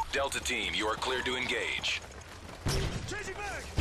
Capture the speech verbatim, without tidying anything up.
Delta Team, you are cleared to engage. Changing back!